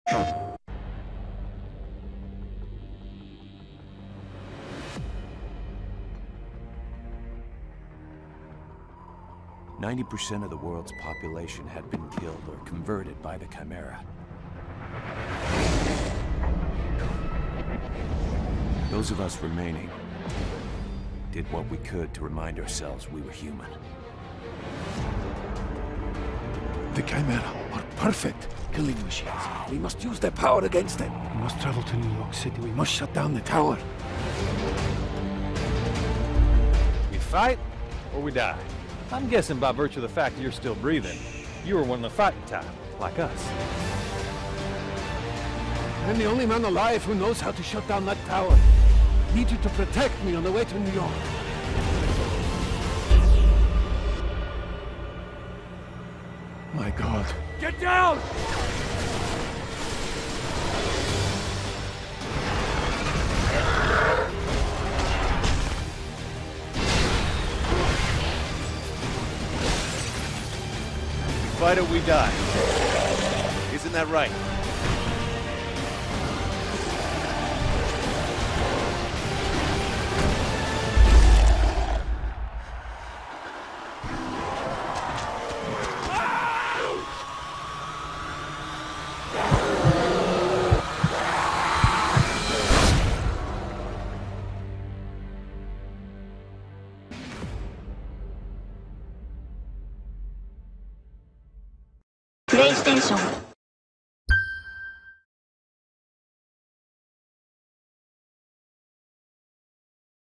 90% of the world's population had been killed or converted by the Chimera. Those of us remaining did what we could to remind ourselves we were human. The Chimera are perfect killing machines. We must use their power against them. We must travel to New York City. We must shut down the tower. We fight, or we die. I'm guessing by virtue of the fact that you're still breathing, you were one of the fighting type, like us. I'm the only man alive who knows how to shut down that tower. I need you to protect me on the way to New York. My God. Get down! Fight or we die. Isn't that right? PlayStation